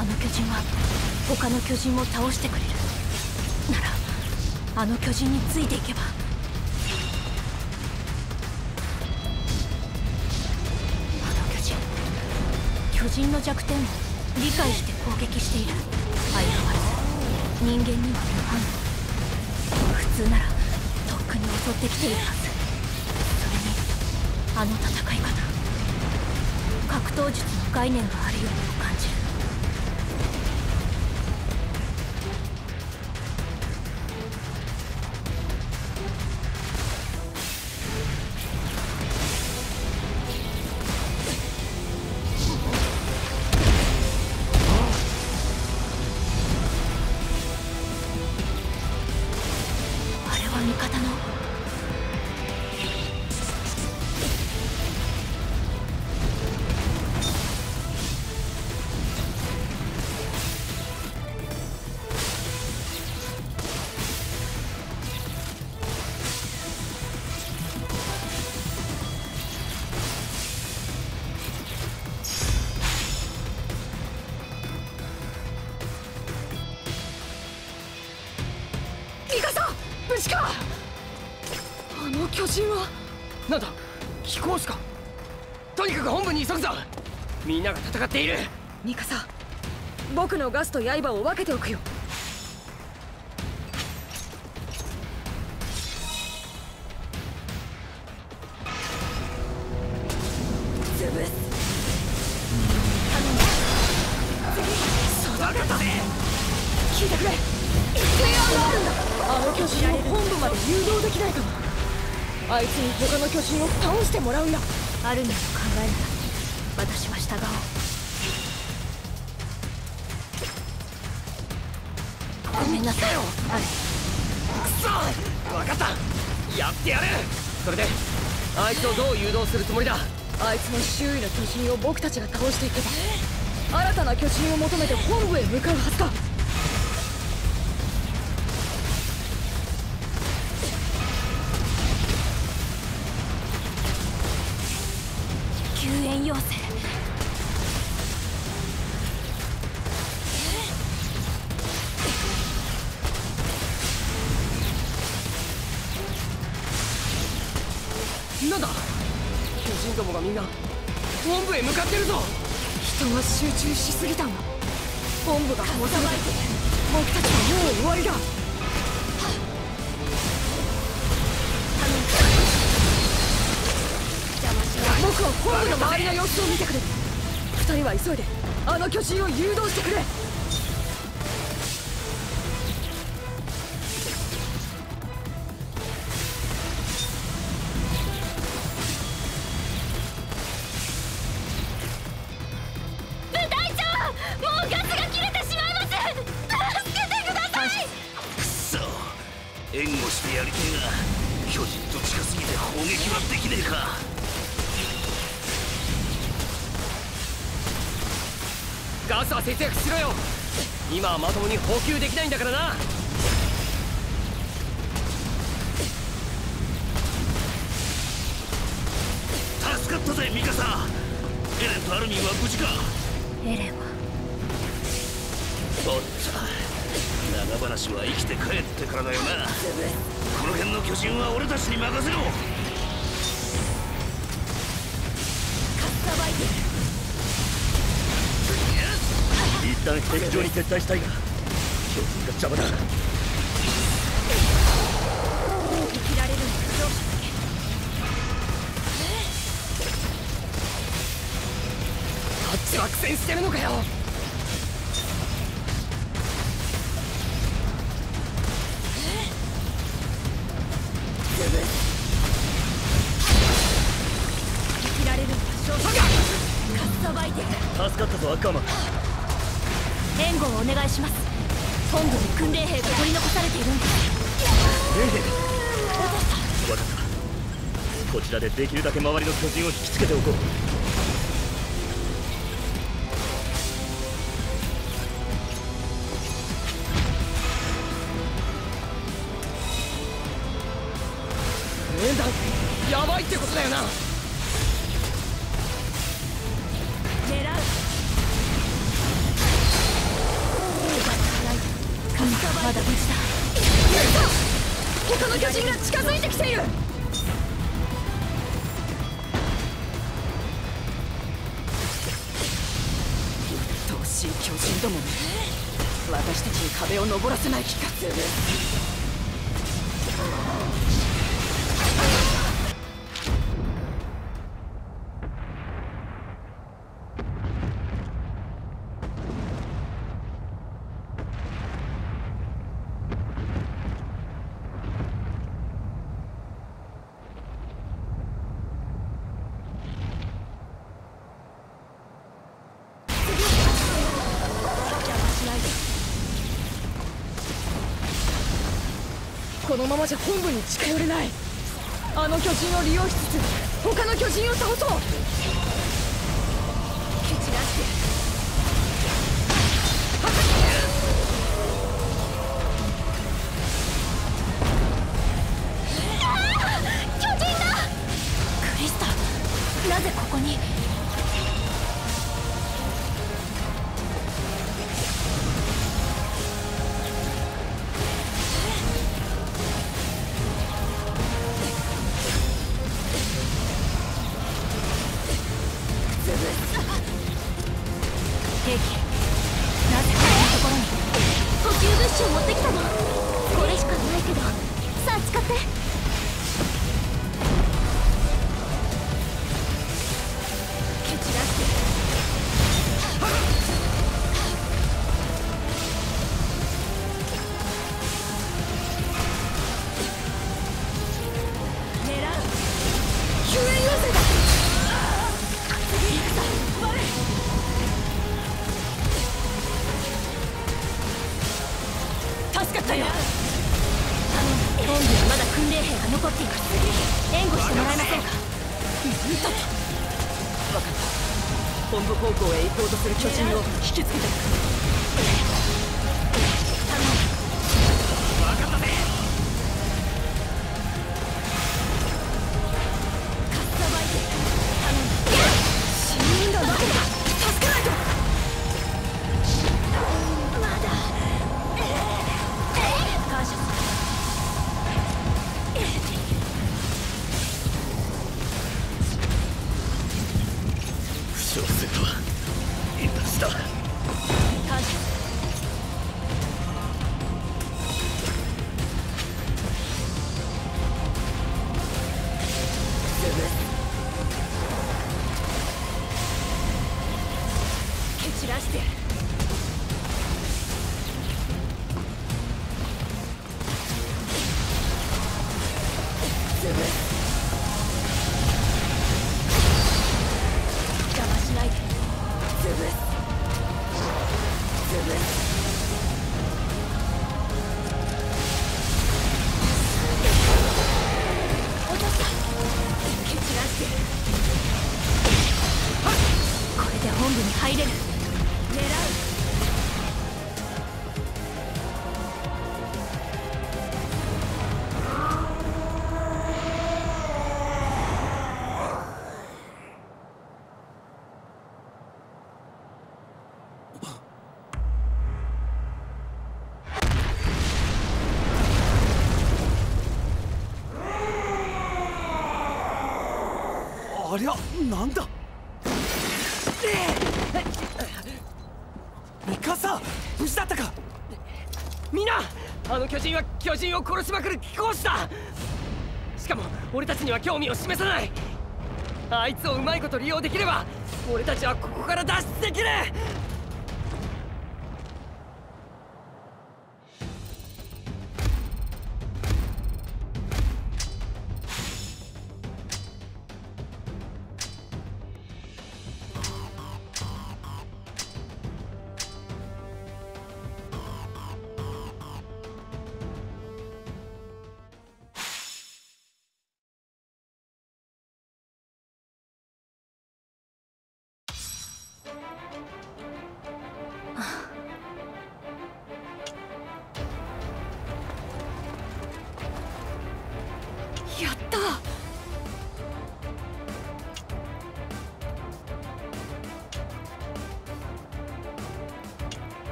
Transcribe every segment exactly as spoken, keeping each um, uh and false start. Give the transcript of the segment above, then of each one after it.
あの巨人は他の巨人を倒してくれるなら、あの巨人についていけば。あの巨人巨人の弱点を理解して攻撃している。相変わらず人間には無反応。普通ならとっくに襲ってきているはず。それにあの戦い方、格闘術の概念があるようにも感じる。あれは味方の無事か。あの巨人はなんだ、飛行士か。とにかく本部に急ぐぞ。みんなが戦っている。 ミカサ、僕のガスと刃を分けておくよ。潰す。頼む。次、 分かったぜ。 聞いてくれ。提案があるんだ。あの巨人を本部まで誘導できないかな。あいつに他の巨人を倒してもらうよ。アルミンの考えなら私は従おう。ごめんなさいよ、アルミン。 くそ、分かった。やってやる。それであいつをどう誘導するつもりだ。 あいつの周囲の巨人を僕たちが倒していけば、新たな巨人を求めて本部へ向かうはずだ。救援要請。 なんだ、巨人どもがみんな本部へ向かってるぞ。 人が集中しすぎたんだ。本部が壊されて僕たちはもう終わりだ。僕は本部の周りの様子を見てくる。二人は急いであの巨人を誘導してくれ。部隊長、もうガスが切れてしまいます。助けてください。 くそ、援護してやりてえが巨人と近すぎて砲撃はできねえか。 ガスは節約しろよ。今はまともに補給できないんだからな。 助かったぜミカサ。エレンとアルミンは無事か。 エレンはおっと、長話は生きて帰ってからだよな。この辺の巨人は俺たちに任せろ。 かっさばいてる。 一旦敵場に撤退したいが巨人が邪魔だ。 生きられるのは勝者だけ。 あっちは苦戦してるのかよ。 生きられるのは勝者だけ。かっさばいてる。 助かったぞアッカーマン。 援護をお願いします。本部に訓練兵が取り残されているんです。 ええ、分かった。こちらでできるだけ周りの巨人を引きつけておこう。 面談やばいってことだよな。 狙う。 の巨人が近づいてきている。鬱陶しい巨人どもめ、私たちに壁を登らせない気がする。このままじゃ本部に近寄れない。あの巨人を利用しつつ他の巨人を倒そう。蹴散らして巨人だ。クリスタ、なぜここに。兵器、なぜこんなところに。補給物資を持ってきたの。これしかないけど、さあ使って。蹴散らして狙う。救援要請だ。次行くぞ。我助かったよ。頼む、本部にまだ訓練兵が残っています。援護してもらえませんか。なんだと。分かった。本部方向へ行こうとする巨人を引きつけてくる。頼む。分かったぜ。かっさばいて頼む。死人がどこだ。助けないと。まだ感謝する。 負傷するわ。今した。 感謝する。蹴散らしてやる。邪魔しないで。潰す。潰す。落とした。蹴散らしてやる。これで本部に入れる。狙う。 ありゃ、なんだ。ミカサ、無事だったか。みんな、あの巨人は巨人を殺しまくる貴公子だ。しかも俺たちには興味を示さない。あいつをうまいこと利用できれば俺たちはここから脱出できる。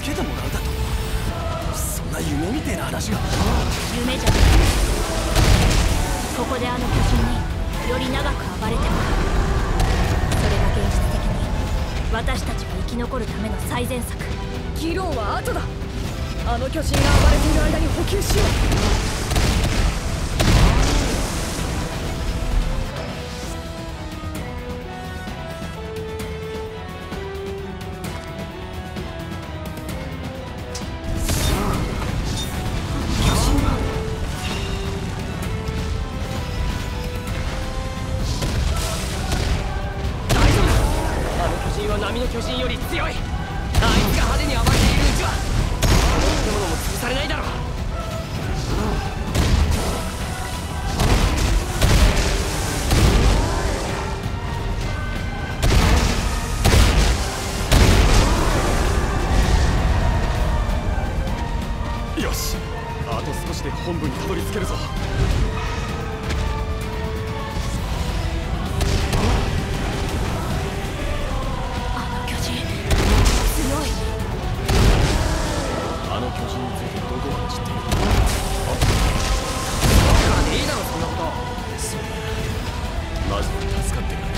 助けてもらうだと。そんな夢みてえな話が。 夢じゃない。ここであの巨人により長く暴れてもらう。それが現実的に私たちが生き残るための最善策。 議論は後だ。あの巨人が暴れている間に補給しよう。 波の巨人より強い。あいつが派手に暴れているうちはこの建物も潰されないだろう。 よし、あと少しで本部にたどり着けるぞ。 あの巨人についてどこまで知っている？分からねえだろそんなこと。 そうだな、まずは助かってくれ。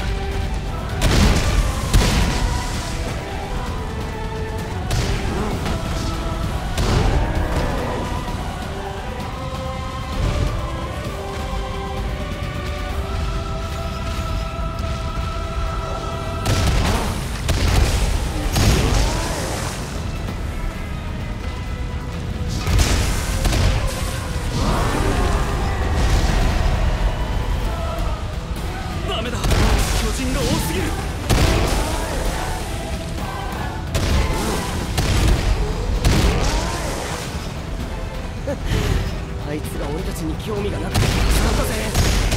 あいつが俺たちに興味がなくて助かったぜ。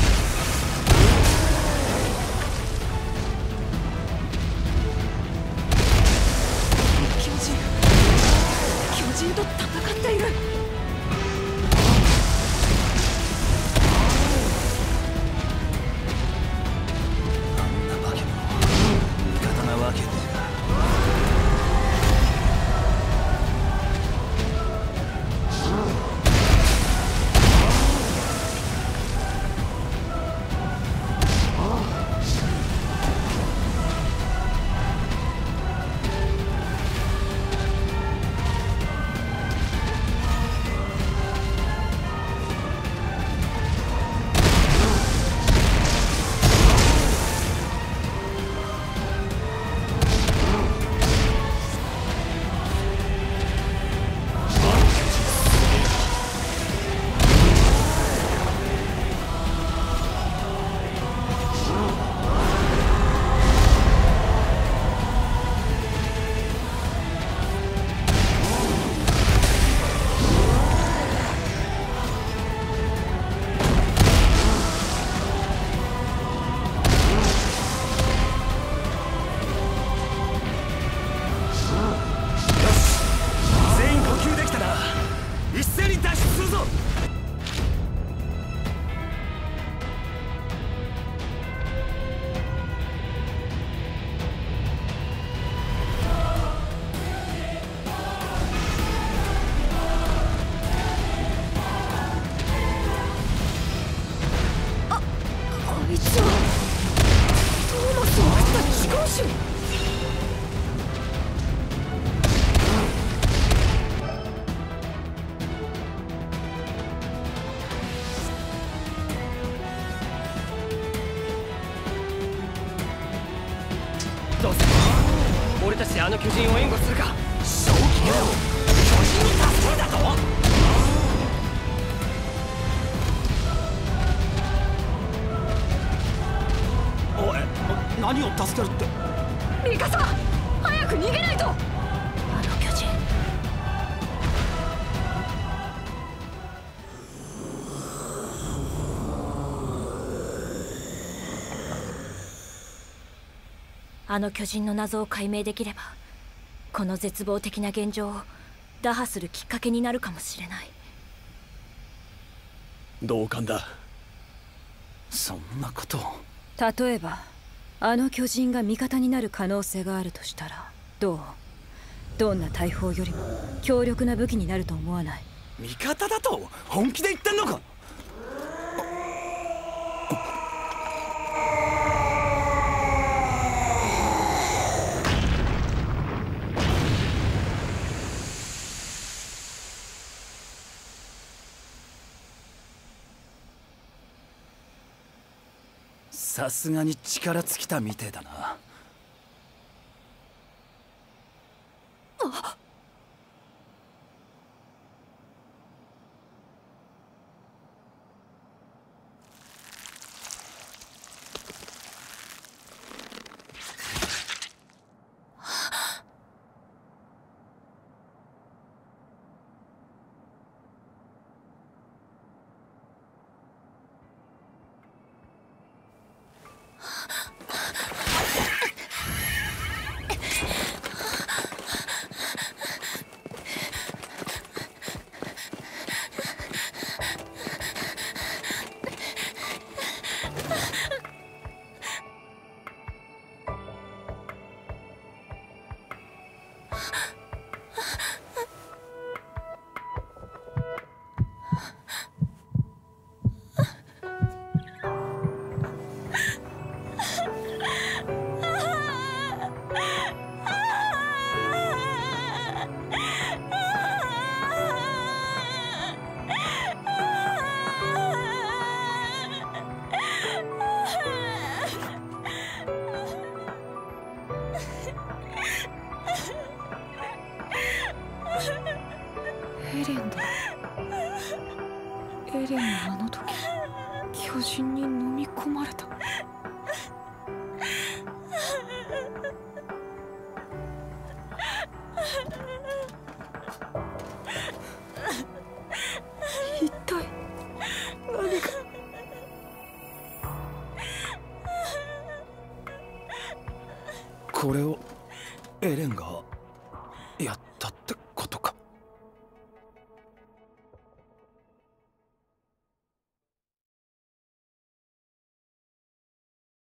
巨人巨人と戦っている。 あんな化け物味方なわけねえが。 どうせ俺たちであの巨人を援護するか。 正気かよ。巨人に助けるだと。おい、何を助けるって。 ミカサ、早く逃げないと。 あの巨人、あの巨人の謎を解明できれば、この絶望的な現状を打破するきっかけになるかもしれない。 同感だ。そんなことを。 例えばあの巨人が味方になる可能性があるとしたらどう？ どんな大砲よりも強力な武器になると思わない？ 味方だと本気で言ってんのか？さすがに力尽きたみてえだな。 エレンだ。エレンはあの時巨人に飲み込まれた。一体何が。 これをエレンが。